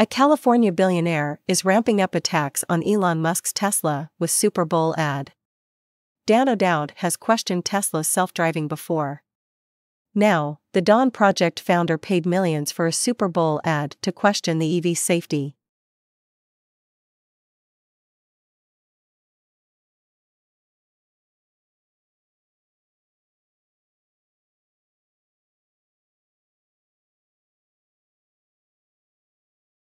A California billionaire is ramping up attacks on Elon Musk's Tesla with Super Bowl ad. Dan O'Dowd has questioned Tesla's self-driving before. Now, the Dawn Project founder paid millions for a Super Bowl ad to question the EV's safety.